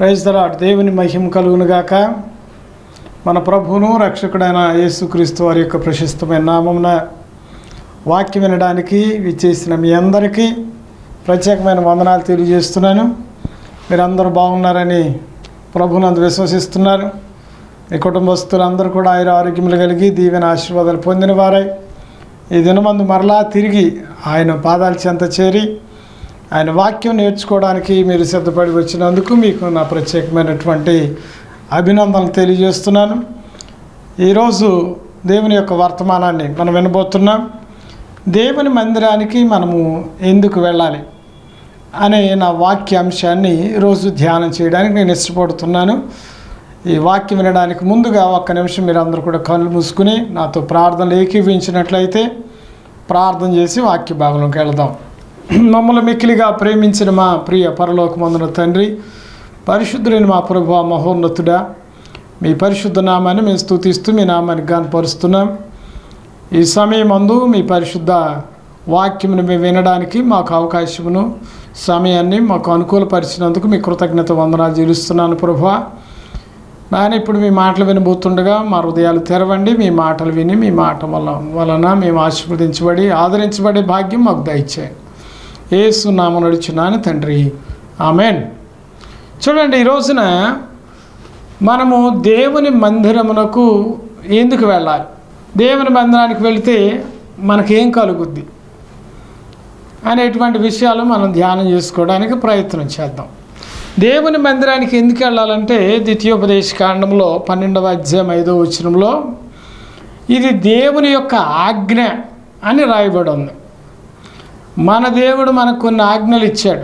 Praise the lord. దేవుని మహిమ కలుగును గాక. మన ప్రభువును రక్షకుడైన యేసుక్రీస్తు వారి యొక్క ప్రశస్తమైన నామమున వాక్యం వినడానికి విచ్చేసిన మీ అందరికీ ప్రత్యేకమైన వందనాలు తెలియజేస్తున్నాను. మీరందరూ బాగున్నారని ప్రభువునందు విశ్వసిస్తున్నాను. మీ కుటుంబస్తులందరూ కూడా ఆరోగ్యములు కలిగి దీవెన ఆశీర్వాదాలు పొందిన వారై ఈ దినమందు మరలా తిరిగి ఆయన పాదాల చెంత చేరి ఆయన వాక్యం నేర్చుకోవడానికి మీరు సిద్ధపడి వచ్చినందుకు మీకు నా ప్రత్యేకమైనటువంటి అభినందనలు తెలియజేస్తున్నాను. ఈరోజు దేవుని యొక్క వర్తమానాన్ని మనం వినబోతున్నాం. దేవుని మందిరానికి మనము ఎందుకు వెళ్ళాలి అనే నా వాక్యాంశాన్ని ఈరోజు ధ్యానం చేయడానికి నేను ఇష్టపడుతున్నాను. ఈ వాక్యం వినడానికి ముందుగా ఒక్క నిమిషం మీరు అందరూ కూడా కళ్ళు మూసుకుని నాతో ప్రార్థనలు ఏకీవించినట్లయితే ప్రార్థన చేసి వాక్య భాగంలోకి వెళదాం. మమ్మల్ని మిక్కిలిగా ప్రేమించిన మా ప్రియ పరలోకమందున తండ్రి, పరిశుద్ధులైన మా ప్రభువా, మహోన్నతుడా, మీ పరిశుద్ధ నామాన్ని మేము స్తుతిస్తూ మీ నామాన్ని గానపరుస్తున్నాం. ఈ సమయమందు మీ పరిశుద్ధ వాక్యమును మేము వినడానికి మాకు అవకాశమును సమయాన్ని మాకు అనుకూలపరిచినందుకు మీ కృతజ్ఞత వందనాలు చెల్లిస్తున్నాను ప్రభువా. నాయన, ఇప్పుడు మీ మాటలు వినబోతుండగా మా హృదయాలు తెరవండి. మీ మాటలు విని మీ మాట వలన మేము ఆశీర్వదించబడి ఆదరించబడే భాగ్యం మాకు దయచేయండి. యేసు నామమున నడుచున్నాను తండ్రి, ఆమేన్. చూడండి, ఈ రోజున మనము దేవుని మందిరమునకు ఎందుకు వెళ్ళాలి, దేవుని మందిరానికి వెళితే మనకేం కలుగుద్ది అనేటువంటి విషయాలు మనం ధ్యానం చేసుకోవడానికి ప్రయత్నం చేద్దాం. దేవుని మందిరానికి ఎందుకు వెళ్ళాలంటే ద్వితీయోపదేశ కాండంలో 12వ అధ్యాయం 5వ వచనంలో ఇది దేవుని యొక్క ఆజ్ఞ అని రాయబడి ఉంది. మన దేవుడు మనకు కొన్ని ఆజ్ఞలు ఇచ్చాడు.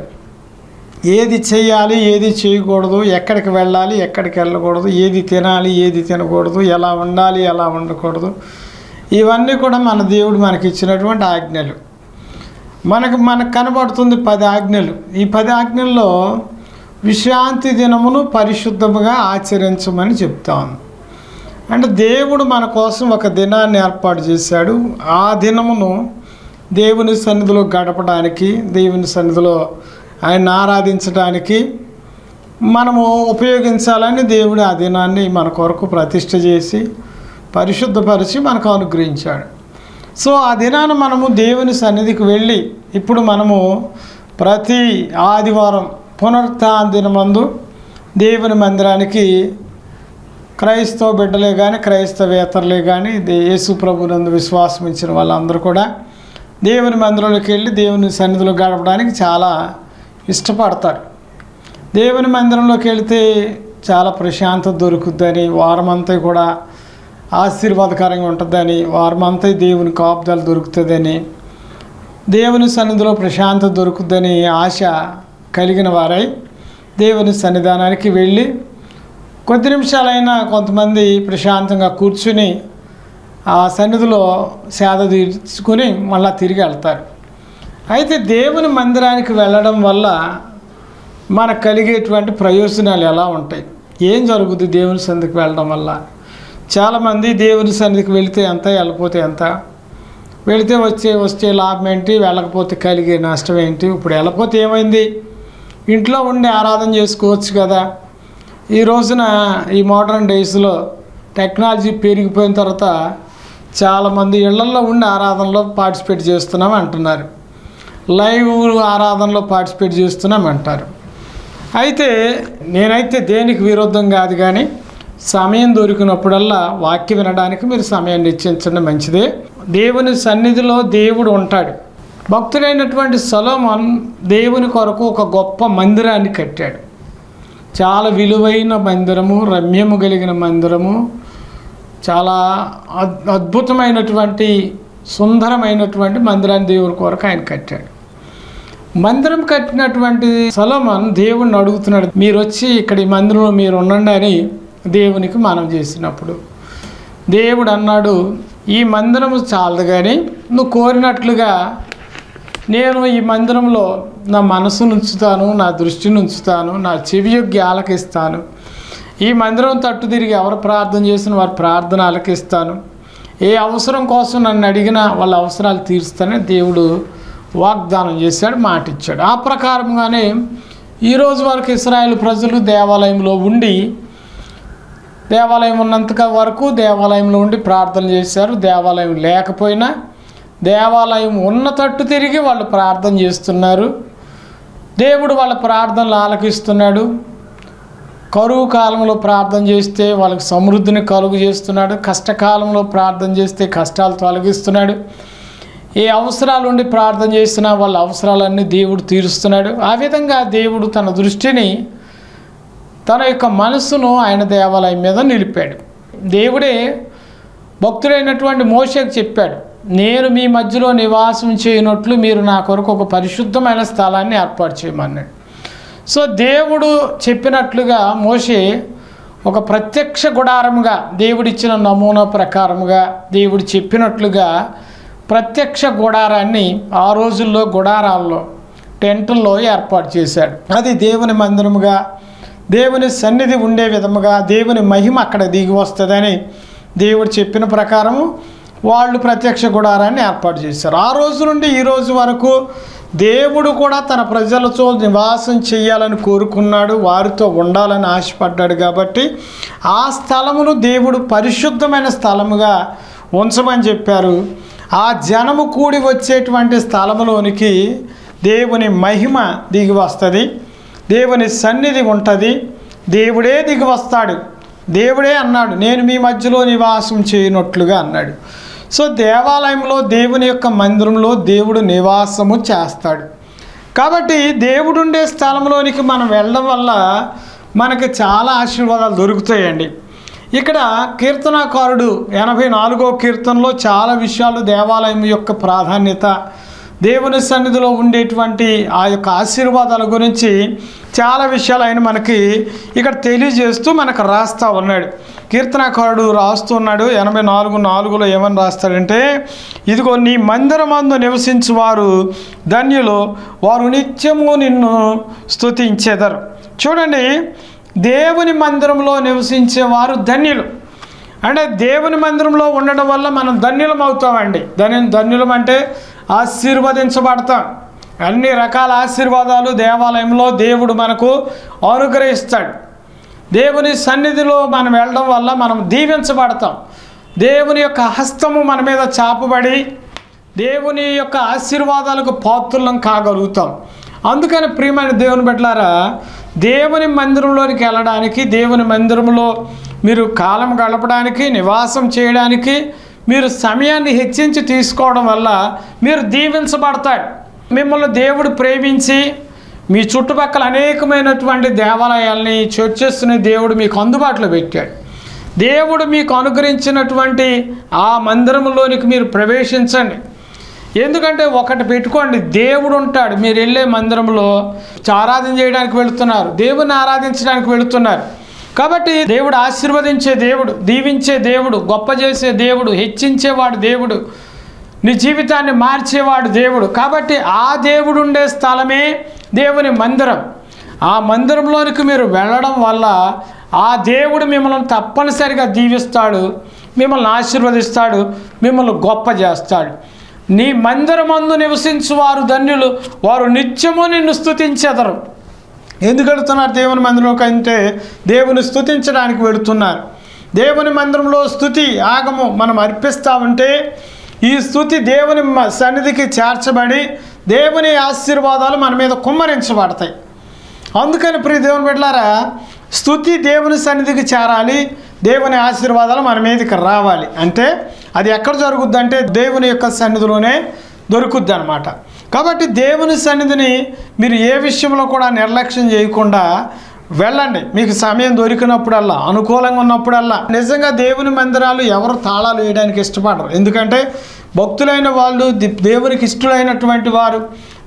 ఏది చేయాలి, ఏది చేయకూడదు, ఎక్కడికి వెళ్ళాలి, ఎక్కడికి వెళ్ళకూడదు, ఏది తినాలి, ఏది తినకూడదు, ఎలా ఉండాలి, ఎలా ఉండకూడదు, ఇవన్నీ కూడా మన దేవుడు మనకి ఇచ్చినటువంటి ఆజ్ఞలు. మనకు కనబడుతుంది 10 ఆజ్ఞలు. ఈ 10 ఆజ్ఞల్లో విశ్రాంతి దినమును పరిశుద్ధముగా ఆచరించమని చెప్తాను. అంటే దేవుడు మన కోసం ఒక దినాన్ని ఏర్పాటు చేశాడు. ఆ దినమును దేవుని సన్నిధిలో గడపడానికి, దేవుని సన్నిధిలో ఆయన ఆరాధించడానికి మనము ఉపయోగించాలని దేవుడు ఆ దినాన్ని మన కొరకు ప్రతిష్ఠ చేసి పరిశుద్ధపరిచి మనకు అనుగ్రహించాడు. సో ఆ దినాన మనము దేవుని సన్నిధికి వెళ్ళి, ఇప్పుడు మనము ప్రతి ఆదివారం పునరుత్థాన దినమందు దేవుని మందిరానికి క్రైస్తవ బిడ్డలే కానీ క్రైస్తవేతరులే కానీ యేసు ప్రభునందు విశ్వాసం ఇచ్చిన వాళ్ళందరూ కూడా దేవుని మందిరంలోకి వెళ్ళి దేవుని సన్నిధిలో గడపడానికి చాలా ఇష్టపడతారు. దేవుని మందిరంలోకి వెళితే చాలా ప్రశాంతత దొరుకుద్దని, వారమంతా కూడా ఆశీర్వాదకరంగా ఉంటుందని, వారమంతా దేవుని కాపుదల దొరుకుతుందని, దేవుని సన్నిధిలో ప్రశాంతత దొరుకుద్దని ఆశ కలిగిన వారై దేవుని సన్నిధానానికి వెళ్ళి కొద్ది నిమిషాలైనా కొంతమంది ప్రశాంతంగా కూర్చుని ఆ సన్నిధిలో సేద తీర్చుకొని మళ్ళీ తిరిగి వెళ్తారు. అయితే దేవుని మందిరానికి వెళ్ళడం వల్ల మనకు కలిగేటువంటి ప్రయోజనాలు ఎలా ఉంటాయి, ఏం జరుగుతుంది దేవుని సన్నిధికి వెళ్ళడం వల్ల? చాలామంది దేవుని సన్నిధికి వెళితే ఎంత, వెళ్ళకపోతే ఎంత, వెళితే వచ్చే లాభం ఏంటి, వెళ్ళకపోతే కలిగే నష్టం ఏంటి, ఇప్పుడు వెళ్ళకపోతే ఏమైంది, ఇంట్లో ఉండి ఆరాధన చేసుకోవచ్చు కదా. ఈ రోజున ఈ మోడర్న్ డేస్లో టెక్నాలజీ పెరిగిపోయిన తర్వాత చాలామంది ఇళ్లల్లో ఉండి ఆరాధనలో పార్టిసిపేట్ చేస్తున్నాం అంటున్నారు, లైవ్ ఆరాధనలో పార్టిసిపేట్ చేస్తున్నాం అంటారు. అయితే నేనైతే దేనికి విరుద్ధం కాదు, కానీ సమయం దొరికినప్పుడల్లా వాక్యం వినడానికి మీరు సమయాన్ని ఇచ్చించండి, మంచిదే. దేవుని సన్నిధిలో దేవుడు ఉంటాడు. భక్తుడైనటువంటి సొలొమోన్ దేవుని కొరకు ఒక గొప్ప మందిరాన్ని కట్టాడు. చాలా విలువైన మందిరము, రమ్యము కలిగిన మందిరము, చాలా అద్భుతమైనటువంటి సుందరమైనటువంటి మందిరాన్ని దేవుని కొరకు ఆయన కట్టాడు. మందిరం కట్టినటువంటి సొలొమోన్ దేవుణ్ణి అడుగుతున్నాడు, మీరు వచ్చి ఇక్కడ ఈ మందిరంలో మీరు ఉండండి అని దేవునికి మనం చేసినప్పుడు దేవుడు అన్నాడు, ఈ మందిరము చాలదు, కానీ నువ్వు కోరినట్లుగా నేను ఈ మందిరంలో నా మనసును ఉంచుతాను, నా దృష్టిని ఉంచుతాను, నా చెవి యొగ్గి ఆలకిస్తాను. ఈ మందిరం తట్టు తిరిగి ఎవరు ప్రార్థన చేసిన వారి ప్రార్థన ఆలకిస్తాను. ఏ అవసరం కోసం నన్ను అడిగినా వాళ్ళ అవసరాలు తీరుస్తానని దేవుడు వాగ్దానం చేశాడు, మాట ఇచ్చాడు. ఆ ప్రకారంగానే ఈరోజు వరకు ఇశ్రాయేలు ప్రజలు దేవాలయంలో ఉండి, దేవాలయం ఉన్నంత వరకు దేవాలయంలో ఉండి ప్రార్థన చేశారు. దేవాలయం లేకపోయినా దేవాలయం ఉన్న తట్టు తిరిగి వాళ్ళు ప్రార్థన చేస్తున్నారు. దేవుడు వాళ్ళ ప్రార్థనలు ఆలకిస్తున్నాడు. కరువు కాలంలో ప్రార్థన చేస్తే వాళ్ళకి సమృద్ధిని కలుగు చేస్తున్నాడు. కష్టకాలంలో ప్రార్థన చేస్తే కష్టాలు తొలగిస్తున్నాడు. ఏ అవసరాలు ఉండి ప్రార్థన చేసినా వాళ్ళ అవసరాలన్నీ దేవుడు తీరుస్తున్నాడు. ఆ విధంగా దేవుడు తన దృష్టిని, తన యొక్క మనస్సును ఆయన దేవాలయం మీద నిలిపాడు. దేవుడే భక్తుడైనటువంటి మోషేకు చెప్పాడు, నేను మీ మధ్యలో నివాసం చేయనట్లు మీరు నా కొరకు ఒక పరిశుద్ధమైన స్థలాన్ని ఏర్పాటు చేయమన్నాడు. సో దేవుడు చెప్పినట్లుగా మోషే ఒక ప్రత్యక్ష గుడారముగా, దేవుడిచ్చిన నమూనా ప్రకారముగా, దేవుడు చెప్పినట్లుగా ప్రత్యక్ష గుడారాన్ని ఆ రోజుల్లో గుడారాల్లో, టెంటుల్లో ఏర్పాటు చేశాడు. అది దేవుని మందిరముగా, దేవుని సన్నిధి ఉండే విధముగా, దేవుని మహిమ అక్కడ దిగి వస్తుందని దేవుడు చెప్పిన ప్రకారము వాళ్ళు ప్రత్యక్ష గుడారాన్ని ఏర్పాటు చేశారు. ఆ రోజు నుండి ఈ రోజు వరకు దేవుడు కూడా తన ప్రజలతో నివాసం చేయాలని కోరుకున్నాడు, వారితో ఉండాలని ఆశపడ్డాడు. కాబట్టి ఆ స్థలమును దేవుడు పరిశుద్ధమైన స్థలముగా ఉంచమని చెప్పారు. ఆ జనము కూడి వచ్చేటువంటి స్థలములోనికి దేవుని మహిమ దిగి వస్తుంది, దేవుని సన్నిధి ఉంటుంది, దేవుడే దిగి వస్తాడు. దేవుడే అన్నాడు, నేను మీ మధ్యలో నివాసం చేయనట్లుగా అన్నాడు. సో దేవాలయంలో, దేవుని యొక్క మందిరంలో దేవుడు నివాసము చేస్తాడు. కాబట్టి దేవుడు ఉండే స్థలంలోనికి మనం వెళ్ళడం వల్ల మనకి చాలా ఆశీర్వాదాలు దొరుకుతాయండి. ఇక్కడ కీర్తనాకారుడు 84వ కీర్తనలో చాలా విషయాలు దేవాలయం యొక్క ప్రాధాన్యత, దేవుని సన్నిధిలో ఉండేటువంటి ఆ యొక్క ఆశీర్వాదాల గురించి చాలా విషయాలు ఆయన మనకి ఇక్కడ తెలియజేస్తూ మనకు రాస్తూ ఉన్నాడు. కీర్తనాకారుడు రాస్తున్నాడు 84:4లో ఏమని రాస్తాడంటే, ఇదిగో నీ మందిరమందు నివసించువారు ధన్యులు, వారు నిత్యము నిన్ను స్తుతించెదరు. చూడండి, దేవుని మందిరంలో నివసించేవారు ధన్యులు. అంటే దేవుని మందిరంలో ఉండడం వల్ల మనం ధన్యులం అవుతామండి. ధన్యులం అంటే ఆశీర్వదించబడతాం. అన్ని రకాల ఆశీర్వాదాలు దేవాలయంలో దేవుడు మనకు అనుగ్రహిస్తాడు. దేవుని సన్నిధిలో మనం వెళ్ళడం వల్ల మనం దీవించబడతాం. దేవుని యొక్క హస్తము మన మీద చాపబడి దేవుని యొక్క ఆశీర్వాదాలకు పాత్రులం కాగలుగుతాం. అందుకని ప్రియమైన దేవుని బిడ్డలారా, దేవుని మందిరంలోనికి వెళ్ళడానికి, దేవుని మందిరంలో మీరు కాలం గడపడానికి, నివాసం చేయడానికి మీరు సమయాన్ని హెచ్చించి తీసుకోవడం వల్ల మీరు దీవించబడతారు. మిమ్మల్ని దేవుడు ప్రేమించి మీ చుట్టుపక్కల అనేకమైనటువంటి దేవాలయాల్ని, చర్చెస్ని దేవుడు మీకు అందుబాటులో పెట్టాడు. దేవుడు మీకు అనుగ్రహించినటువంటి ఆ మందిరంలోనికి మీరు ప్రవేశించండి. ఎందుకంటే ఒకటి పెట్టుకోండి, దేవుడు ఉంటాడు. మీరు వెళ్ళే మందిరంలో ఆరాధన చేయడానికి వెళుతున్నారు, దేవుని ఆరాధించడానికి వెళుతున్నారు. కాబట్టి దేవుడు ఆశీర్వదించే దేవుడు, దీవించే దేవుడు, గొప్ప చేసే దేవుడు, హెచ్చించేవాడు దేవుడు, నీ జీవితాన్ని మార్చేవాడు దేవుడు. కాబట్టి ఆ దేవుడు ఉండే స్థలమే దేవుని మందిరం. ఆ మందిరంలోనికి మీరు వెళ్ళడం వల్ల ఆ దేవుడు మిమ్మల్ని తప్పనిసరిగా దీవిస్తాడు, మిమ్మల్ని ఆశీర్వదిస్తాడు, మిమ్మల్ని గొప్ప చేస్తాడు. నీ మందిరమందు నివసించువారు ధన్యులు, వారు నిత్యము నిన్ను స్తుతించెదరు. ఎందుకు వెళుతున్నారు దేవుని మందిరంలోకి అంటే దేవుని స్తుతించడానికి వెళుతున్నారు. దేవుని మందిరంలో స్తుతి ఆగము మనం అర్పిస్తూ ఉంటే ఈ స్తుతి దేవుని సన్నిధికి చేర్చబడి దేవుని ఆశీర్వాదాలు మన మీద కుమ్మరించబడతాయి. అందుకని ప్రియ దేవుని బిడ్డలారా, స్తుతి దేవుని సన్నిధికి చేరాలి, దేవుని ఆశీర్వాదాలు మన మీదకి రావాలి. అంటే అది ఎక్కడ జరుగుద్ది అంటే దేవుని యొక్క సన్నిధిలోనే దొరుకుద్ది అన్నమాట. కాబట్టి దేవుని సన్నిధిని మీరు ఏ విషయంలో కూడా నిర్లక్ష్యం చేయకుండా వెళ్ళండి. మీకు సమయం దొరికినప్పుడల్లా, అనుకూలంగా ఉన్నప్పుడల్లా. నిజంగా దేవుని మందిరాలు ఎవరు తాళాలు వేయడానికి ఇష్టపడరు. ఎందుకంటే భక్తులైన వాళ్ళు, దేవునికి ఇష్టలైనటువంటి వారు,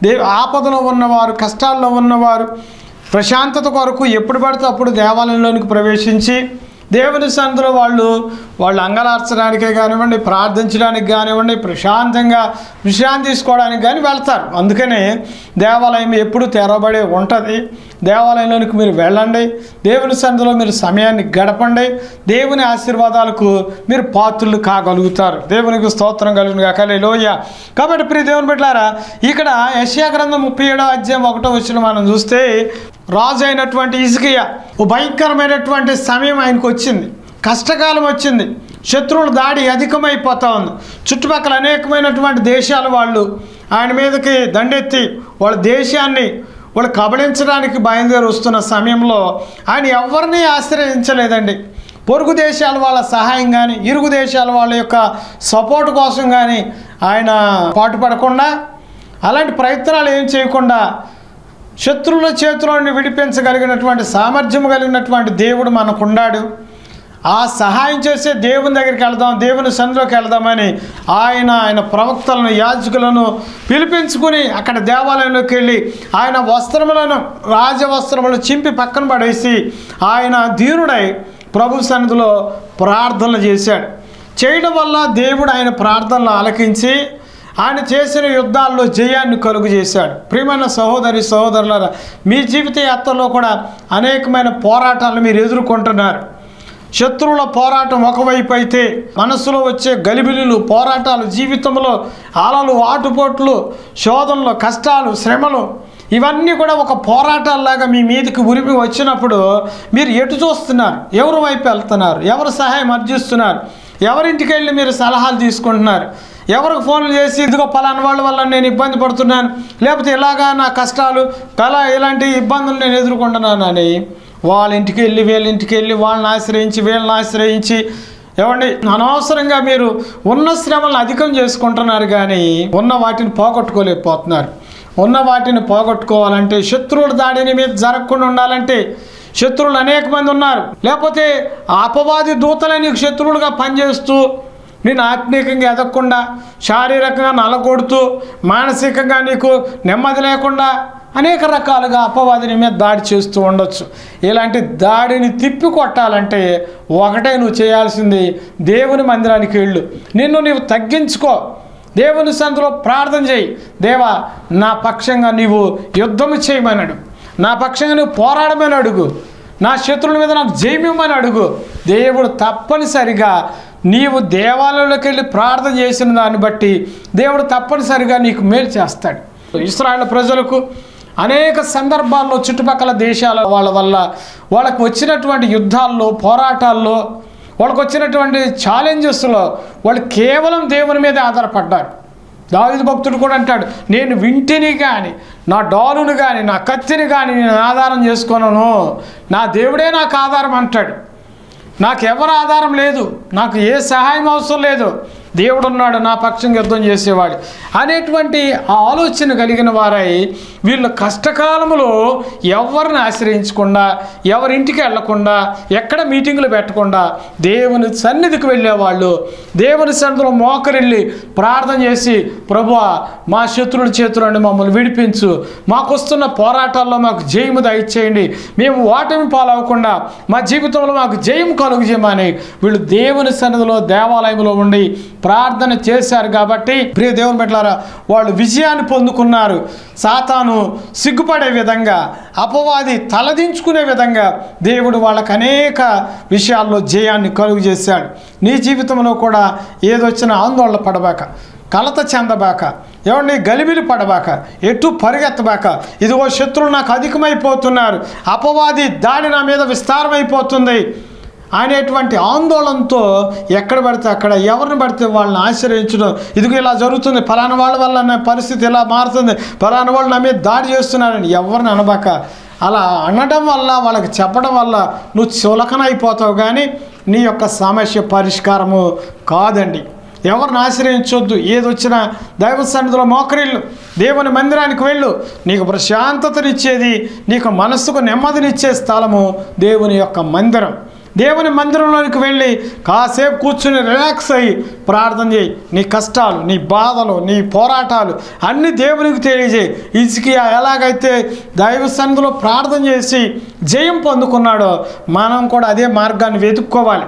ఆపదలో ఉన్నవారు, కష్టాల్లో ఉన్నవారు ప్రశాంతత కొరకు ఎప్పుడు పడితే అప్పుడు దేవాలయంలోనికి ప్రవేశించి దేవుని సన్నిధిలో వాళ్ళు అంగలార్చడానికే కానివ్వండి, ప్రార్థించడానికి కానివ్వండి, ప్రశాంతంగా విశ్రాంతి తీసుకోవడానికి కానీ వెళ్తారు. అందుకనే దేవాలయం ఎప్పుడు తెరవబడి ఉంటుంది. దేవాలయంలోనికి మీరు వెళ్ళండి, దేవుని సన్నిధిలో మీరు సమయాన్ని గడపండి, దేవుని ఆశీర్వాదాలకు మీరు పాత్రులు కాగలుగుతారు. దేవునికి స్తోత్రం కలుగును గాక. హల్లెలూయా. కాబట్టి ప్రియ దేవుని బిడ్డలారా, ఇక్కడ యెషయా గ్రంథం 37వ అధ్యాయం 1వ వచనం మనం చూస్తే, రాజు అయినటువంటి హిజ్కియా ఓ భయంకరమైనటువంటి సమయం ఆయనకు వచ్చింది, కష్టకాలం వచ్చింది. శత్రువుల దాడి అధికమైపోతూ ఉంది. చుట్టుపక్కల అనేకమైనటువంటి దేశాల వాళ్ళు ఆయన మీదకి దండెత్తి వాళ్ళ దేశాన్ని వాళ్ళు కబళించడానికి బయలుదేరి వస్తున్న సమయంలో ఆయన ఎవరిని ఆశ్రయించలేదండి. పొరుగు దేశాల వాళ్ళ సహాయం కానీ, ఇరుగు దేశాల వాళ్ళ యొక్క సపోర్ట్ కోసం కానీ ఆయన పాటుపడకుండా, అలాంటి ప్రయత్నాలు ఏం చేయకుండా శత్రువుల చేతులను విడిపించగలిగినటువంటి సామర్థ్యం కలిగినటువంటి దేవుడు మనకున్నాడు. ఆ సహాయం చేసే దేవుని దగ్గరికి వెళ్దాం, దేవుని సన్నిధిలోకి వెళ్దామని ఆయన ప్రవక్తలను, యాజకులను పిలిపించుకుని అక్కడ దేవాలయంలోకి వెళ్ళి ఆయన వస్త్రములను, రాజవస్త్రములను చింపి పక్కన పడేసి ఆయన దీనుడై ప్రభు సన్నిధిలో ప్రార్థనలు చేశాడు. చేయడం వల్ల దేవుడు ఆయన ప్రార్థనలు ఆలకించి ఆయన చేసిన యుద్ధాల్లో జయాన్ని కలుగు చేశాడు. ప్రియమైన సహోదరి సహోదరులారా, మీ జీవిత యాత్రలో కూడా అనేకమైన పోరాటాలను మీరు ఎదుర్కొంటున్నారు. శత్రువుల పోరాటం ఒకవైపు అయితే, మనసులో వచ్చే గలిబిలిలు, పోరాటాలు, జీవితంలో అలలు, ఆటుపోట్లు, శోధనలు, కష్టాలు, శ్రమలు ఇవన్నీ కూడా ఒక పోరాటాల్లాగా మీ మీదకి ఉరిమి వచ్చినప్పుడు మీరు ఎటు చూస్తున్నారు? ఎవరి వైపు వెళ్తున్నారు? ఎవరు సహాయం అర్జిస్తున్నారు? ఎవరింటికి వెళ్ళి మీరు సలహాలు తీసుకుంటున్నారు? ఎవరికి ఫోన్లు చేసి ఇదిగో పలానా వాళ్ళ వల్ల నేను ఇబ్బంది పడుతున్నాను, లేకపోతే ఇలాగా నా కష్టాలు ఇలాంటి ఇబ్బందులు నేను ఎదుర్కొంటున్నానని వాళ్ళ ఇంటికి వెళ్ళి, వీళ్ళ ఇంటికి వెళ్ళి, వాళ్ళని ఆశ్రయించి, వీళ్ళని ఆశ్రయించి, ఏమండి అనవసరంగా మీరు ఉన్న శ్రమలను అధికం చేసుకుంటున్నారు, కానీ ఉన్న వాటిని పోగొట్టుకోలేకపోతున్నారు. ఉన్న వాటిని పోగొట్టుకోవాలంటే, శత్రువుల దాడిని మీద జరగకుండా ఉండాలంటే, శత్రువులు అనేక మంది ఉన్నారు, లేకపోతే అపవాది దూతలే నీకు శత్రువులుగా పనిచేస్తూ నేను ఆత్మీయంగా ఎదగకుండా, శారీరకంగా నలగొడుతూ, మానసికంగా నీకు నెమ్మది లేకుండా అనేక రకాలుగా అపవాదిని మీద దాడి చేస్తూ ఉండొచ్చు. ఇలాంటి దాడిని తిప్పి కొట్టాలంటే ఒకటే నువ్వు చేయాల్సింది, దేవుని మందిరానికి వెళ్ళు, నిన్ను నీవు తగ్గించుకో, దేవుని సన్నిధిలో ప్రార్థన చేయి. దేవా, నా పక్షంగా నీవు యుద్ధము చేయమని, నా పక్షంగా నువ్వు పోరాడమని అడుగు, నా శత్రువుల మీద నాకు జయమిమ్మని అడుగు. దేవుడు తప్పనిసరిగా నీవు దేవాలయంలోకి వెళ్ళి ప్రార్థన చేసిన దాన్ని బట్టి దేవుడు తప్పనిసరిగా నీకు మేలు చేస్తాడు. ఇశ్రాయేలు ప్రజలకు అనేక సందర్భాల్లో చుట్టుపక్కల దేశాల వాళ్ళ వల్ల వాళ్ళకు వచ్చినటువంటి యుద్ధాల్లో, పోరాటాల్లో, వాళ్ళకు వచ్చినటువంటి ఛాలెంజెస్లో వాళ్ళు కేవలం దేవుని మీద ఆధారపడ్డారు. దావీదు భక్తుడు కూడా అంటాడు, నేను వింటిని కానీ, నా డాలును కానీ, నా కత్తిని కానీ నేను ఆధారం చేసుకున్నాను, నా దేవుడే నాకు ఆధారం అంటాడు. నాకు ఎవరు ఆధారం లేదు, నాకు ఏ సహాయం అవసరం లేదు, దేవుడు ఉన్నాడు నా పక్షంగా యుద్ధం చేసేవాడు అనేటువంటి ఆ ఆలోచన కలిగిన వారై వీళ్ళు కష్టకాలంలో ఎవరిని ఆశ్రయించకుండా, ఎవరింటికి వెళ్లకుండా, ఎక్కడ మీటింగులు పెట్టకుండా దేవుని సన్నిధికి వెళ్ళేవాళ్ళు. దేవుని సన్నిధిలో మోకరిల్లి ప్రార్థన చేసి, ప్రభువా మా శత్రువుల చేతుల నుండి మమ్మల్ని విడిపించు, మాకు వస్తున్న పోరాటాల్లో మాకు జయము దయచేయండి, మేము ఓటమి పాలవకుండా మా జీవితంలో మాకు జయం కలుగు చేయమని వీళ్ళు దేవుని సన్నిధిలో దేవాలయంలో ఉండి ప్రార్థన చేశారు. కాబట్టి ప్రియ దేవుని బిడ్డలారా, వాళ్ళు విజయాన్ని పొందుకున్నారు. సాతాను సిగ్గుపడే విధంగా, అపవాది తలదించుకునే విధంగా దేవుడు వాళ్ళకు అనేక విషయాల్లో జయాన్ని కలుగు చేశాడు. నీ జీవితంలో కూడా ఏదొచ్చినా ఆందోళన పడబాక, కలత చెందబాక, ఎవరిని గలిబిలి పడబాక, ఎటు పరిగెత్తబాక. ఇదిగో శత్రువులు నాకు అధికమైపోతున్నారు, అపవాది దాడి నా మీద విస్తారమైపోతుంది అనేటువంటి ఆందోళనతో ఎక్కడ పడితే అక్కడ, ఎవరిని పడితే వాళ్ళని ఆశ్రయించడం, ఇదిగో ఇలా జరుగుతుంది, ఫలానా వాళ్ళ వల్ల నా పరిస్థితి ఇలా మారుతుంది, ఫలానా వాళ్ళు నా మీద దాడి చేస్తున్నారని ఎవరిని అనబాక. అలా అనడం వల్ల, వాళ్ళకి చెప్పడం వల్ల నువ్వు చులకనైపోతావు, కానీ నీ యొక్క సమస్య పరిష్కారము కాదండి. ఎవరిని ఆశ్రయించొద్దు. ఏదొచ్చినా దైవ సన్నిధిలో మోకరిల్లు, దేవుని మందిరానికి వెళ్ళు. నీకు ప్రశాంతతనిచ్చేది, నీకు మనస్సుకు నెమ్మదినిచ్చే స్థలము దేవుని యొక్క మందిరం. దేవుని మందిరంలోనికి వెళ్ళి కాసేపు కూర్చుని రిలాక్స్ అయ్యి ప్రార్థన చేయి. నీ కష్టాలు, నీ బాధలు, నీ పోరాటాలు అన్నీ దేవునికి తెలియజేయి. హిజ్కియా ఎలాగైతే దైవ సన్నిధిలో ప్రార్థన చేసి జయం పొందుకున్నాడో మనం కూడా అదే మార్గాన్ని వెతుక్కోవాలి.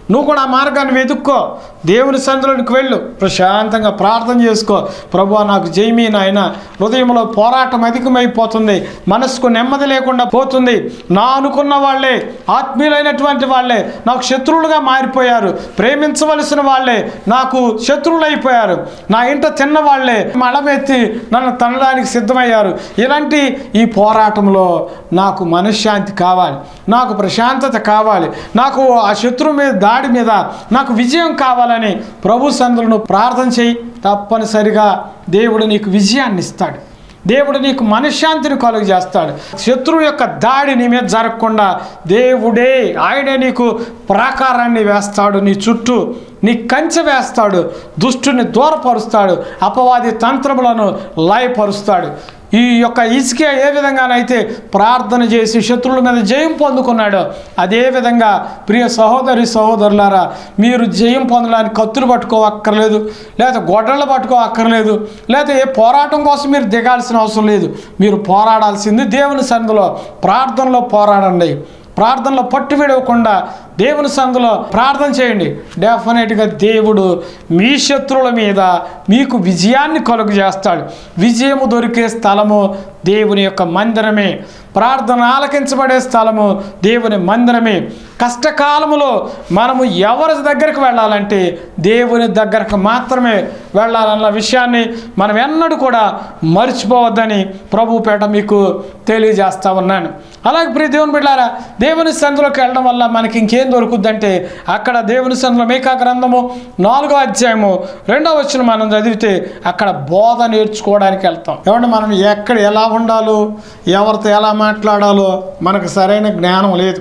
నువ్వు కూడా ఆ మార్గాన్ని వెతుక్కో. దేవుని సన్నిధిలోకి వెళ్ళు, ప్రశాంతంగా ప్రార్థన చేసుకో. ప్రభువా నాకు జయమీ నాయన, హృదయంలో పోరాటం అధికమైపోతుంది, మనసుకు నెమ్మది లేకుండా పోతుంది. నా అనుకున్న వాళ్ళే, ఆత్మీయులైనటువంటి వాళ్ళే నాకు శత్రువులుగా మారిపోయారు. ప్రేమించవలసిన వాళ్ళే నాకు శత్రువులు అయిపోయారు. నా ఇంట తిన్న వాళ్ళే మడమెత్తి నన్ను తనడానికి సిద్ధమయ్యారు. ఇలాంటి ఈ పోరాటంలో నాకు మనశ్శాంతి కావాలి, నాకు ప్రశాంతత కావాలి, నాకు ఆ శత్రువు మీద దాడి మీద నాకు విజయం కావాలని ప్రభు సన్నిధిలో ప్రార్థన చేయి. తప్పనిసరిగా దేవుడు నీకు విజయాన్ని ఇస్తాడు. దేవుడు నీకు మనశ్శాంతిని కలుగజేస్తాడు. శత్రువు యొక్క దాడి నీ మీద జరగకుండా దేవుడే, ఆయనే నీకు ప్రాకారాన్ని వేస్తాడు, నీ చుట్టూ నీ కంచె వేస్తాడు, దుష్టుని దూరపరుస్తాడు, అపవాది తంత్రములను లయపరుస్తాడు. ఈ యొక్క హిజ్కియా ఏ విధంగానైతే ప్రార్థన చేసి శత్రువుల మీద జయం పొందుకున్నాడో, అదేవిధంగా ప్రియ సహోదరి సహోదరులారా, మీరు జయం పొందడానికి కత్తులు పట్టుకోవక్కర్లేదు, లేదా గొడ్డళ్ళు పట్టుకోవక్కర్లేదు, లేదా ఏ పోరాటం కోసం మీరు దిగాల్సిన అవసరం లేదు. మీరు పోరాడాల్సింది దేవుని సన్నిధిలో ప్రార్థనలో పోరాడండి. ప్రార్థనలో పట్టు విడవకుండా దేవుని సన్నిధిలో ప్రార్థన చేయండి. డెఫినెట్గా దేవుడు మీ శత్రువుల మీద మీకు విజయాన్ని కలుగజేస్తాడు. విజయము దొరికే స్థలము దేవుని యొక్క మందిరమే. ప్రార్థన ఆలకించబడే స్థలము దేవుని మందిరమే. కష్టకాలములో మనము ఎవరి దగ్గరికి వెళ్ళాలంటే దేవుని దగ్గరకు మాత్రమే వెళ్ళాలన్న విషయాన్ని మనం ఎన్నడూ కూడా మర్చిపోవద్దని ప్రభు పేట మీకు తెలియజేస్తా ఉన్నాను. అలాగే ప్రియ దేవుని బిడ్డలారా, దేవుని సన్నిధిలోకి వెళ్ళడం వల్ల మనకి ఇంకేం దొరుకుద్దంటే, అక్కడ దేవుని సన్నిధిలో మీకా గ్రంథము 4వ అధ్యాయము 2వ వచనం మనం చదివితే అక్కడ బోధ నేర్చుకోవడానికి వెళ్తాం. ఏమంటే మనం ఎక్కడ ఎలా ఉండాలో, ఎవరితో ఎలా మాట్లాడాలో మనకు సరైన జ్ఞానం లేదు.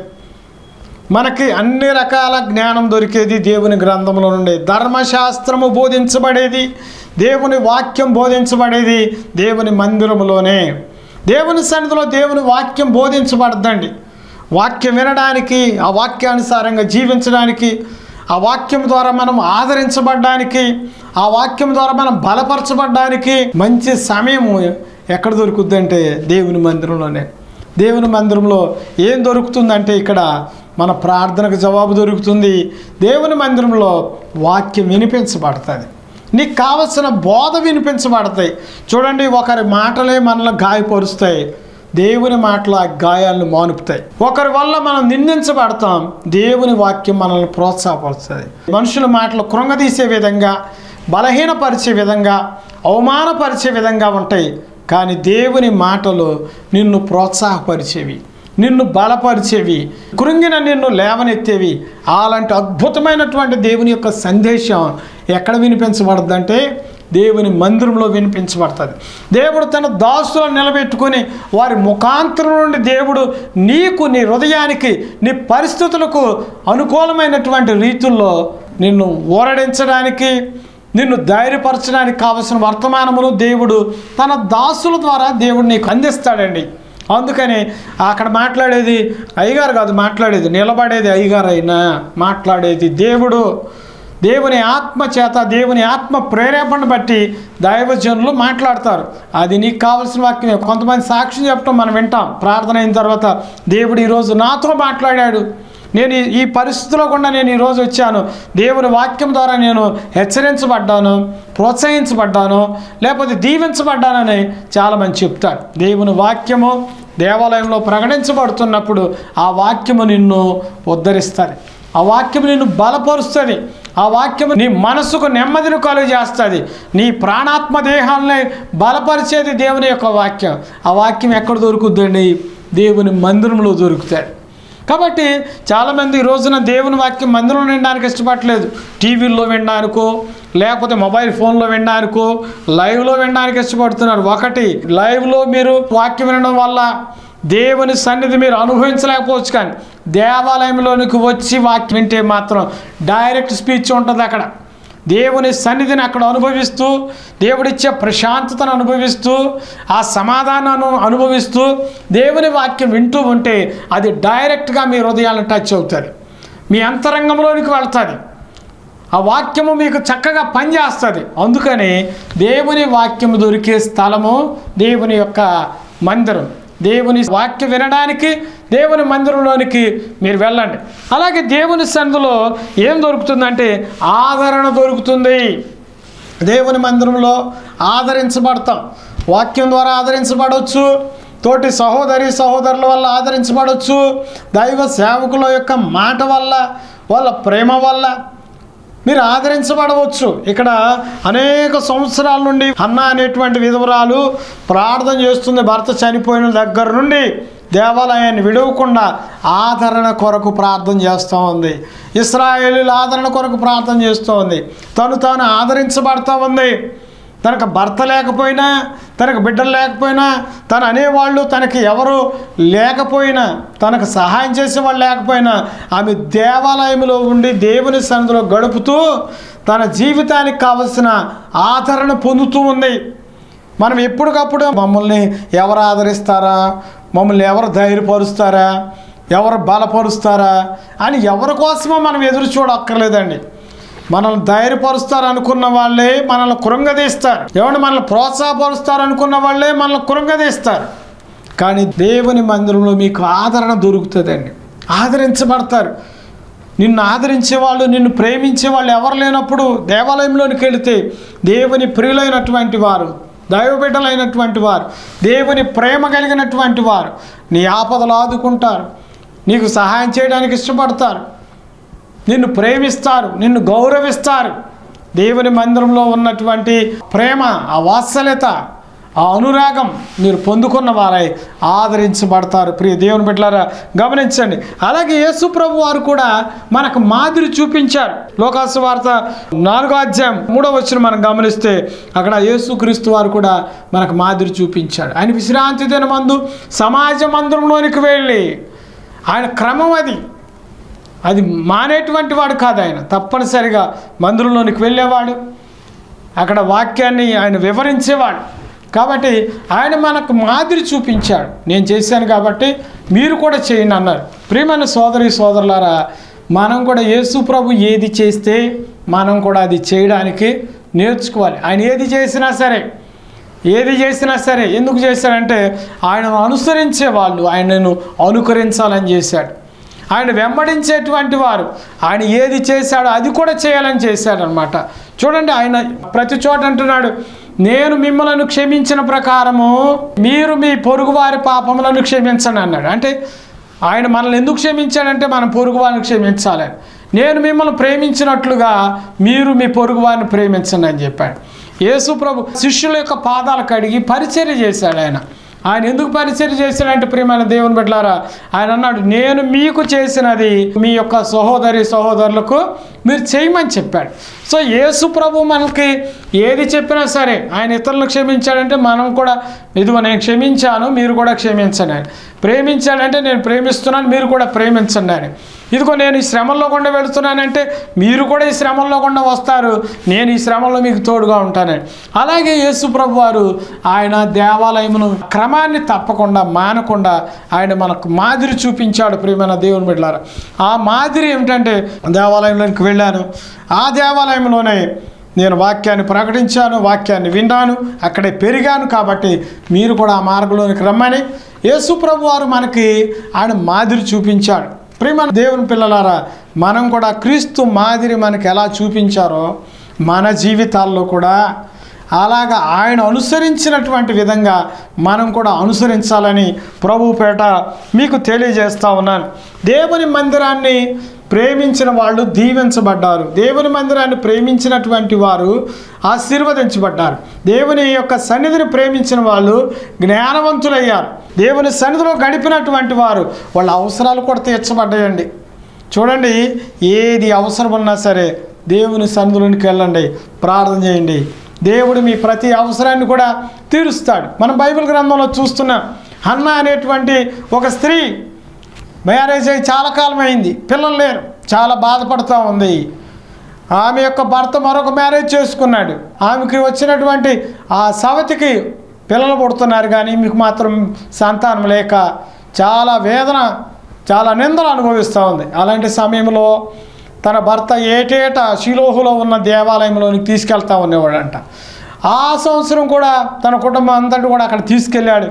మనకి అన్ని రకాల జ్ఞానం దొరికేది దేవుని గ్రంథంలో నుండి. ధర్మశాస్త్రము బోధించబడేది, దేవుని వాక్యం బోధించబడేది దేవుని మందిరంలోనే. దేవుని సన్నిధిలో దేవుని వాక్యం బోధించబడద్దండి. వాక్యం వినడానికి, ఆ వాక్యానుసారంగా జీవించడానికి, ఆ వాక్యం ద్వారా మనం ఆదరించబడడానికి, ఆ వాక్యం ద్వారా మనం బలపరచబడడానికి మంచి సమయము ఎక్కడ దొరుకుతుందంటే దేవుని మందిరంలోనే. దేవుని మందిరంలో ఏం దొరుకుతుందంటే ఇక్కడ మన ప్రార్థనకు జవాబు దొరుకుతుంది. దేవుని మందిరంలో వాక్యం వినిపించబడుతుంది, నీకు కావలసిన బోధ వినిపించబడతాయి. చూడండి, ఒకరి మాటలే మనల్ని గాయపరుస్తాయి, దేవుని మాటలు ఆ గాయాలను మానుపుతాయి. ఒకరి వల్ల మనం నిందించబడతాం, దేవుని వాక్యం మనల్ని ప్రోత్సాహపరుస్తుంది. మనుషుల మాటలు కృంగదీసే విధంగా, బలహీనపరిచే విధంగా, అవమానపరిచే విధంగా ఉంటాయి. కానీ దేవుని మాటలు నిన్ను ప్రోత్సాహపరిచేవి, నిన్ను బలపరిచేవి, కృంగిన నిన్ను లేవనెత్తేవి. అలాంటి అద్భుతమైనటువంటి దేవుని యొక్క సందేశం ఎక్కడ వినిపించబడుతుందంటే దేవుని మందిరంలో వినిపించబడుతుంది. దేవుడు తన దాసులను నిలబెట్టుకొని వారి ముఖాంతరం నుండి దేవుడు నీకు, నీ హృదయానికి, నీ పరిస్థితులకు అనుకూలమైనటువంటి రీతుల్లో నిన్ను ఊరడించడానికి, నిన్ను ధైర్యపరచడానికి కావలసిన వర్తమానమును దేవుడు తన దాసుల ద్వారా దేవుడు నీకు అందిస్తాడండి. అందుకని అక్కడ మాట్లాడేది అయ్యగారు కాదు, మాట్లాడేది నిలబడేది అయ్యగారు అయినా మాట్లాడేది దేవుడు. దేవుని ఆత్మ చేత, దేవుని ఆత్మ ప్రేరేపణ బట్టి దైవజనులు మాట్లాడతారు. అది నీకు కావాల్సిన వాక్యమే. కొంతమంది సాక్ష్యం చెప్పడం మనం వింటాం. ప్రార్థన అయిన తర్వాత దేవుడు ఈరోజు నాతో మాట్లాడాడు, నేను ఈ పరిస్థితిలో కూడా నేను ఈరోజు వచ్చాను, దేవుని వాక్యం ద్వారా నేను హెచ్చరించబడ్డాను, ప్రోత్సహించబడ్డాను, లేకపోతే దీవించబడ్డానని చాలామంది చెప్తారు. దేవుని వాక్యము దేవాలయంలో ప్రకటించబడుతున్నప్పుడు ఆ వాక్యము నిన్ను ఉద్ధరిస్తుంది, ఆ వాక్యము నిన్ను బలపరుస్తుంది, ఆ వాక్యము నీ మనసుకు నెమ్మదిని కలుగజేస్తుంది, నీ ప్రాణాత్మ దేహాలని బలపరిచేది దేవుని యొక్క వాక్యం. ఆ వాక్యం ఎక్కడ దొరుకుతుందండి? దేవుని మందిరంలో దొరుకుతాయి. కాబట్టి చాలామంది ఈ రోజున దేవుని వాక్యం మందిరంలో వినడానికి ఇష్టపడలేదు. టీవీల్లో వినడానికో, లేకపోతే మొబైల్ ఫోన్లో వినడానికో, లైవ్లో వినడానికి ఇష్టపడుతున్నారు. ఒకటి, లైవ్లో మీరు వాక్యం వినడం వల్ల దేవుని సన్నిధి మీరు అనుభవించలేకపోవచ్చు. కానీ దేవాలయంలోనికి వచ్చి వాక్యం వింటే మాత్రం డైరెక్ట్ స్పీచ్ ఉంటుంది. అక్కడ దేవుని సన్నిధిని అక్కడ అనుభవిస్తూ, దేవుడిచ్చే ప్రశాంతతను అనుభవిస్తూ, ఆ సమాధానాన్ని అనుభవిస్తూ దేవుని వాక్యం వింటూ ఉంటే అది డైరెక్ట్గా మీ హృదయాలను టచ్ అవుతుంది, మీ అంతరంగంలోనికి వెళ్తుంది. ఆ వాక్యము మీకు చక్కగా పనిచేస్తుంది. అందుకని దేవుని వాక్యము దొరికే స్థలము దేవుని యొక్క మందిరం. దేవుని వాక్యం వినడానికి, దేవుని మందిరంలోనికి మీరు వెళ్ళండి. అలాగే దేవుని సన్నిధిలో ఏం దొరుకుతుందంటే ఆదరణ దొరుకుతుంది. దేవుని మందిరంలో ఆదరించబడతాం. వాక్యం ద్వారా ఆదరించబడవచ్చు, తోటి సహోదరి సహోదరుల వల్ల ఆదరించబడవచ్చు, దైవ సేవకుల యొక్క మాట వల్ల, వాళ్ళ ప్రేమ వల్ల మీరు ఆదరించబడవచ్చు. ఇక్కడ అనేక సంవత్సరాల నుండి హన్నా అనేటువంటి విధవరాలు ప్రార్థన చేస్తుంది. భర్త చనిపోయిన దగ్గర నుండి దేవాలయాన్ని విడవకుండా ఆదరణ కొరకు ప్రార్థన చేస్తూ ఉంది. ఇశ్రాయేలీయుల ఆదరణ కొరకు ప్రార్థన చేస్తూ ఉంది. తాను ఆదరించబడతా ఉంది. తనకు భర్త లేకపోయినా, తనకు బిడ్డలు లేకపోయినా, తను అనేవాళ్ళు తనకి ఎవరు లేకపోయినా, తనకు సహాయం చేసేవాళ్ళు లేకపోయినా, ఆమె దేవాలయంలో ఉండి దేవుని సన్నిధిలో గడుపుతూ తన జీవితానికి కావలసిన ఆదరణ పొందుతూ ఉంది. మనం ఎప్పటికప్పుడు మమ్మల్ని ఎవరు ఆదరిస్తారా, మమ్మల్ని ఎవరు ధైర్యపరుస్తారా, ఎవరు బలపరుస్తారా అని ఎవరి కోసమో మనం ఎదురు చూడక్కర్లేదండి. మనల్ని ధైర్యపరుస్తారు అనుకున్న వాళ్ళే మనల్ని కృంగదీస్తారు. ఎవరు మనల్ని ప్రోత్సాహపరుస్తారు అనుకున్న వాళ్ళే మనల్ని కృంగదీస్తారు. కానీ దేవుని మందిరంలో మీకు ఆదరణ దొరుకుతుందండి. ఆదరించబడతారు. నిన్ను ఆదరించేవాళ్ళు, నిన్ను ప్రేమించేవాళ్ళు ఎవరు లేనప్పుడు దేవాలయంలోనికి వెళితే దేవుని ప్రియులైనటువంటి వారు, దైవబిడ్డలైనటువంటి వారు, దేవుని ప్రేమ కలిగినటువంటి వారు నీ ఆపదలు ఆదుకుంటారు, నీకు సహాయం చేయడానికి ఇష్టపడతారు, నిన్ను ప్రేమిస్తారు, నిన్ను గౌరవిస్తారు. దేవుని మందిరంలో ఉన్నటువంటి ప్రేమ, ఆ వాత్సల్యత, ఆ అనురాగం మీరు పొందుకున్న వారై ఆదరించబడతారు. ప్రియ దేవుని బిడ్డలారా గమనించండి. అలాగే యేసు ప్రభు వారు కూడా మనకు మాదిరి చూపించారు. లోకాసు వార్త 4వ అధ్యాయం 3వ వచనం మనం గమనిస్తే అక్కడ యేసుక్రీస్తు వారు కూడా మనకు మాదిరి చూపించాడు. ఆయన విశ్రాంతి దినమందు సమాజ మందిరంలోనికి వెళ్ళి, ఆయన క్రమం అది మానేటువంటి వాడు కాదు. ఆయన తప్పనిసరిగా మందిరంలోనికి వెళ్ళేవాడు, అక్కడ వాక్యాన్ని ఆయన వివరించేవాడు. కాబట్టి ఆయన మనకు మాదిరి చూపించాడు. నేను చేశాను కాబట్టి మీరు కూడా చేయండి అన్నారు. ప్రియమైన సోదరి సోదరులారా, మనం కూడా యేసు ప్రభు ఏది చేస్తే మనం కూడా అది చేయడానికి నేర్చుకోవాలి. ఆయన ఏది చేసినా సరే ఎందుకు చేశాడంటే ఆయనను అనుసరించే వాళ్ళు ఆయనను అనుకరించాలని చేశాడు. ఆయన వెంబడించేటువంటి వారు ఆయన ఏది చేశాడో అది కూడా చేయాలని చేశాడనమాట. చూడండి, ఆయన ప్రతి చోట అంటున్నాడు, నేను మిమ్మల్ని క్షమించిన ప్రకారము మీరు మీ పొరుగువారి పాపములను క్షమించండి అన్నాడు. అంటే ఆయన మనల్ని ఎందుకు క్షమించాడంటే మనం పొరుగువారిని క్షమించాలని. నేను మిమ్మల్ని ప్రేమించినట్లుగా మీరు మీ పొరుగువారిని ప్రేమించండి అని చెప్పాడు. యేసు ప్రభు శిష్యుల యొక్క పాదాలు కడిగి పరిచర్య చేశాడు. ఆయన ఎందుకు పరిచర్య చేశాడంటే ప్రియమైన దేవుని బిడ్డలారా, ఆయన అన్నాడు, నేను మీకు చేసినది మీ యొక్క సహోదరి సహోదరులకు మీరు చేయమని చెప్పాడు. సో యేసు ప్రభు మనకి ఏది చెప్పినా సరే ఆయన ఇతరులను క్షమించాడంటే మనం కూడా ఇదిగో నేను క్షమించాను మీరు కూడా క్షమించండి అని. ప్రేమించాడంటే నేను ప్రేమిస్తున్నాను మీరు కూడా ప్రేమించండి అని. ఇదిగో నేను ఈ శ్రమంలో గుండా వెళుతున్నానంటే మీరు కూడా ఈ శ్రమంలో గుండా వస్తారు, నేను ఈ శ్రమంలో మీకు తోడుగా ఉంటానని. అలాగే యేసు ప్రభు వారు ఆయన దేవాలయమును క్రమాన్ని తప్పకుండా మానకుండా ఆయన మనకు మాదిరి చూపించాడు. ప్రియమైన దేవుని బిడ్డలారా, ఆ మాదిరి ఏమిటంటే దేవాలయంలోకి వెళ్ళాను, ఆ దేవాలయంలోనే నేను వాక్యాన్ని ప్రకటించాను, వాక్యాన్ని విన్నాను, అక్కడే పెరిగాను, కాబట్టి మీరు కూడా ఆ మార్గంలోనికి రమ్మని యేసు ప్రభు వారు మనకి ఆయన మాదిరి చూపించాడు. ప్రియమైన దేవుని పిల్లలారా, మనం కూడా క్రీస్తు మాదిరి మనకి ఎలా చూపించారో మన జీవితాల్లో కూడా అలాగా ఆయన అనుసరించినటువంటి విధంగా మనం కూడా అనుసరించాలని ప్రభు పేట మీకు తెలియజేస్తూ ఉన్నాను. దేవుని మందిరాన్ని ప్రేమించిన వాళ్ళు దీవించబడ్డారు. దేవుని మందిరాన్ని ప్రేమించినటువంటి వారు ఆశీర్వదించబడ్డారు. దేవుని యొక్క సన్నిధిని ప్రేమించిన వాళ్ళు జ్ఞానవంతులయ్యారు. దేవుని సన్నిధిలో గడిపినటువంటి వారు వాళ్ళ అవసరాలు కూడా తీర్చబడ్డాయండి. చూడండి, ఏది అవసరం ఉన్నా సరే దేవుని సన్నిధిలోనికి వెళ్ళండి, ప్రార్థన చేయండి, దేవుడు మీ ప్రతి అవసరాన్ని కూడా తీరుస్తాడు. మనం బైబిల్ గ్రంథంలో చూస్తున్నాం, హన్నా అనేటువంటి ఒక స్త్రీ మ్యారేజ్ అయ్యి చాలా కాలం అయింది, పిల్లలు లేరు, చాలా బాధపడుతూ ఉంది. ఆమె యొక్క భర్త మరొక మ్యారేజ్ చేసుకున్నాడు. ఆమెకి వచ్చినటువంటి ఆ సవతికి పిల్లలు పుడుతున్నారు, కానీ మీకు మాత్రం సంతానం లేక చాలా వేదన, చాలా నిందలు అనుభవిస్తూ ఉంది. అలాంటి సమయంలో తన భర్త ఏటేటా షిలోహులో ఉన్న దేవాలయంలోనికి తీసుకెళ్తా ఉండేవాడంట. ఆ సంవత్సరం కూడా తన కుటుంబం అంతటి కూడా అక్కడ తీసుకెళ్ళాడు.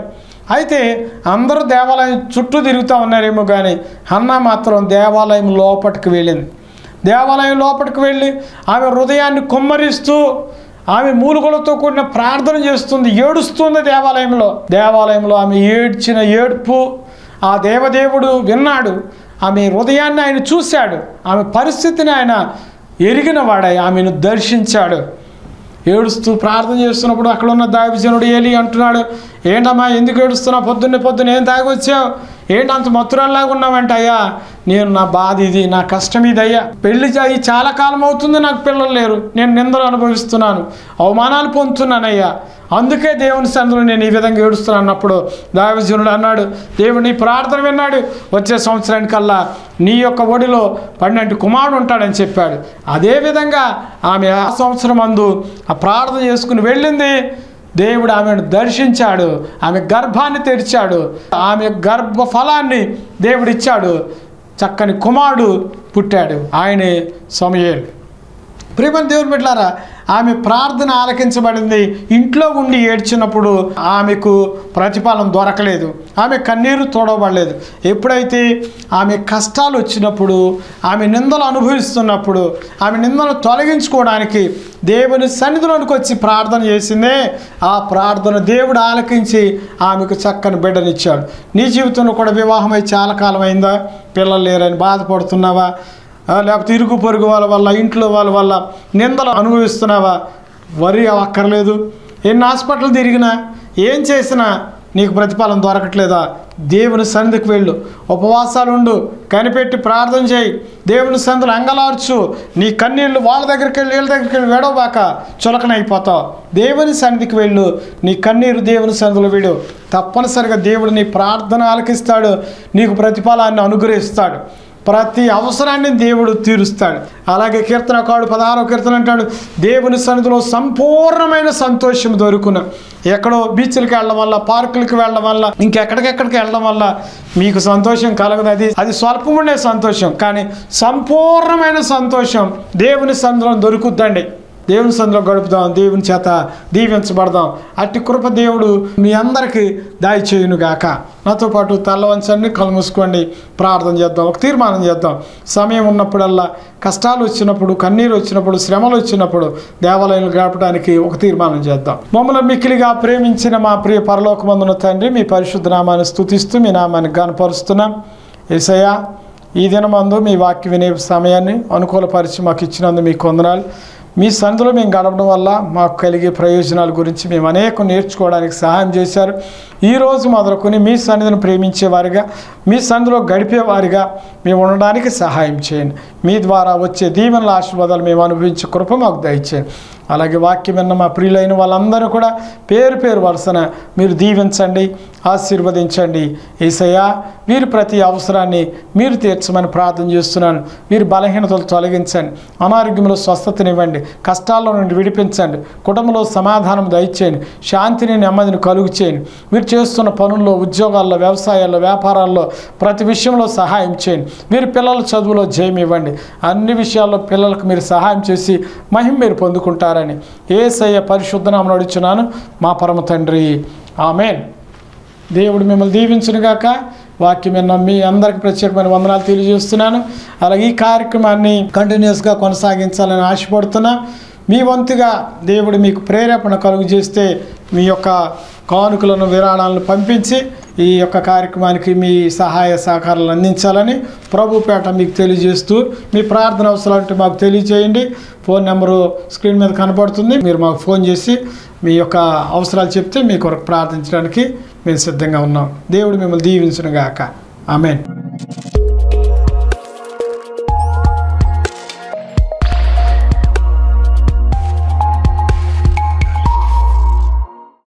అయితే అందరూ దేవాలయం చుట్టూ తిరుగుతూ ఉన్నారేమో కానీ హన్నా మాత్రం దేవాలయం లోపలికి వెళ్ళింది. దేవాలయం లోపలికి వెళ్ళి ఆమె హృదయాన్ని కుమ్మరిస్తూ ఆమె మూలుగులతో కూడిన ప్రార్థన చేస్తుంది, ఏడుస్తుంది. దేవాలయంలో ఆమె ఏడ్చిన ఏడ్పు ఆ దేవదేవుడు విన్నాడు. ఆమె హృదయాన్ని ఆయన చూశాడు, ఆమె పరిస్థితిని ఆయన ఎరిగిన వాడై ఆమెను దర్శించాడు. ఏడుస్తూ ప్రార్థన చేస్తున్నప్పుడు అక్కడ ఉన్న దైవజనుడు ఏలి అంటున్నాడు, ఏంటమ్మా ఎందుకు ఏడుస్తున్నావు? పొద్దున్న ఏం తాగి వచ్చావు? ఏంటి అంత మత్తురాల్లాగా ఉన్నావంటే, అయ్యా నేను నా బాధ ఇది, నా కష్టం ఇది అయ్యా, పెళ్లి అయ్యి చాలా కాలం అవుతుంది, నాకు పిల్లలు లేరు, నేను నిందలు అనుభవిస్తున్నాను, అవమానాలు పొందుతున్నానయ్యా, అందుకే దేవుని సన్నిధిలో నేను ఈ విధంగా ఏడుస్తున్నాను అన్నప్పుడు దైవజనుడు అన్నాడు, దేవుడు నీ ప్రార్థన విన్నాడు, వచ్చే సంవత్సరానికల్లా నీ యొక్క ఒడిలో 12 కుమారుడు ఉంటాడని చెప్పాడు. అదేవిధంగా ఆమె ఆ సంవత్సరం అందు ఆ ప్రార్థన చేసుకుని వెళ్ళింది. దేవుడు ఆమెను దర్శించాడు, ఆమె గర్భాన్ని తెరిచాడు, ఆమె గర్భ ఫలాన్ని దేవుడు ఇచ్చాడు. చక్కని కుమారుడు పుట్టాడు, ఆయనే సమూయేలు. ప్రియమైన దేవుని బిడ్డలారా, ఆమె ప్రార్థన ఆలకించబడింది. ఇంట్లో ఉండి ఏడ్చినప్పుడు ఆమెకు ప్రతిఫలం దొరకలేదు, ఆమె కన్నీరు తోడవబడలేదు. ఎప్పుడైతే ఆమె కష్టాలు వచ్చినప్పుడు, ఆమె నిందలు అనుభవిస్తున్నప్పుడు, ఆమె నిందలు తొలగించుకోవడానికి దేవుని సన్నిధిలోనికి వచ్చి ప్రార్థన చేసిందే, ఆ ప్రార్థన దేవుడు ఆలకించి ఆమెకు చక్కని బిడ్డనిచ్చాడు. నీ జీవితంలో కూడా వివాహమై చాలా కాలం అయిందా? పిల్లలు లేరని బాధపడుతున్నావా? లేకపోతే ఇరుగు పొరుగు వాళ్ళ వల్ల, ఇంట్లో వాళ్ళ వల్ల నిందలు అనుభవిస్తున్నావా? వరి అక్కర్లేదు. ఎన్ని హాస్పిటల్ తిరిగినా, ఏం చేసినా నీకు ప్రతిఫలం దొరకట్లేదా? దేవుని సన్నిధికి వెళ్ళు, ఉపవాసాలు ఉండు, కనిపెట్టి ప్రార్థన చేయి, దేవుని సన్నిధిలో అంగలార్చు. నీ కన్నీళ్ళు వాళ్ళ దగ్గరికి వెళ్ళి వీళ్ళ దగ్గరికి వెళ్ళి వేడవబాక, చులకనైపోతావు. దేవుని సన్నిధికి వెళ్ళు, నీ కన్నీరు దేవుని సన్నిధిలో విడు. తప్పనిసరిగా దేవుడు నీ ప్రార్థన ఆలకిస్తాడు, నీకు ప్రతిఫలాన్ని అనుగ్రహిస్తాడు, ప్రతి అవసరాన్ని దేవుడు తీరుస్తాడు. అలాగే కీర్తనకారుడు 16వ కీర్తన అంటాడు, దేవుని సన్నిధిలో సంపూర్ణమైన సంతోషం దొరుకును. ఎక్కడో బీచ్లకి వెళ్ళడం వల్ల, పార్కులకి వెళ్ళడం వల్ల, ఇంకెక్కడికెక్కడికి వెళ్ళడం వల్ల మీకు సంతోషం కలగదు. అది స్వల్పం ఉండే సంతోషం, కానీ సంపూర్ణమైన సంతోషం దేవుని సన్నిధిలో దొరుకుద్దండి. దేవుని సన్నిధిలో గడుపుదాం, దేవుని చేత దీవించబడదాం. అట్టి కృప దేవుడు మీ అందరికీ దయచేయునుగాక. నాతో పాటు తల వంచండి, కళ్ళు మూసుకోండి, ప్రార్థన చేద్దాం, ఒక తీర్మానం చేద్దాం. సమయం ఉన్నప్పుడల్లా, కష్టాలు వచ్చినప్పుడు, కన్నీరు వచ్చినప్పుడు, శ్రమలు వచ్చినప్పుడు దేవాలయాలు గడపడానికి ఒక తీర్మానం చేద్దాం. మమ్మల్ని మిక్కిలిగా ప్రేమించిన మా ప్రియ పరలోకమందున తండ్రి, మీ పరిశుద్ధ నామాన్ని స్తుతిస్తూ మీ నామాన్ని గణపరుస్తున్నాం. యేసయ్యా, ఈ దినమందు మీ వాక్య వినే సమయాన్ని అనుకూలపరిచి మాకు ఇచ్చినందుకు మీకు వందనాలు. మీ సన్నిధిలో మేము గడపడం వల్ల మాకు కలిగే ప్రయోజనాల గురించి మేము అనేకం నేర్చుకోవడానికి సహాయం చేశారు. ఈరోజు మొదలుకొని మీ సన్నిధిని ప్రేమించేవారిగా, మీ సన్నిధిలో గడిపేవారిగా మేము ఉండడానికి సహాయం చేయండి. మీ ద్వారా వచ్చే దీవెనల ఆశీర్వాదాలు మేము అనుభవించే కృప మాకు దయచేయండి. అలాగే వాక్యం విన్న మా ప్రియులైన వాళ్ళందరూ కూడా పేరు పేరు వరుసన మీరు దీవించండి, ఆశీర్వదించండి. యేసయ్యా, వీరి ప్రతి అవసరాన్ని మీరు తీర్చమని ప్రార్థన చేస్తున్నాను. మీరు బలహీనతలు తొలగించండి, అనారోగ్యంలో స్వస్థతనివ్వండి, కష్టాల్లో నుండి విడిపించండి, కుటుంబంలో సమాధానం దయచేయండి, శాంతిని నెమ్మదిని కలుగు చేయండి. మీరు చేస్తున్న పనుల్లో, ఉద్యోగాల్లో, వ్యవసాయాల్లో, వ్యాపారాల్లో ప్రతి విషయంలో సహాయం చేయండి. మీరు పిల్లల చదువులో జయం ఇవ్వండి. అన్ని విషయాల్లో పిల్లలకు మీరు సహాయం చేసి మహిమ మీరు పొందుకుంటారని యేసయ్య పరిశుద్ధ నామమున అడుగుచున్నాను మా పరమ తండ్రి, ఆమేన్. దేవుడు మిమ్మల్ని దీవించునుగాక. వాక్యం విన్న మీ అందరికీ ప్రత్యేకమైన వందనాలు తెలియజేస్తున్నాను. అలాగే ఈ కార్యక్రమాన్ని కంటిన్యూస్గా కొనసాగించాలని ఆశపడుతున్నా. మీ వంతుగా దేవుడు మీకు ప్రేరేపణ కలుగు చేస్తే మీ యొక్క కానుకలను, విరాళాలను పంపించి ఈ యొక్క కార్యక్రమానికి మీ సహాయ సహకారాలు అందించాలని ప్రభుపేట మీకు తెలియజేస్తూ, మీ ప్రార్థన అవసరాలంటే మాకు తెలియజేయండి. ఫోన్ నెంబరు స్క్రీన్ మీద కనపడుతుంది. మీరు మాకు ఫోన్ చేసి మీ యొక్క అవసరాలు చెప్తే మీ కొరకు ప్రార్థించడానికి మేము సిద్ధంగా ఉన్నాం. దేవుడు మిమ్మల్ని దీవించునుగాక. ఆమేన్.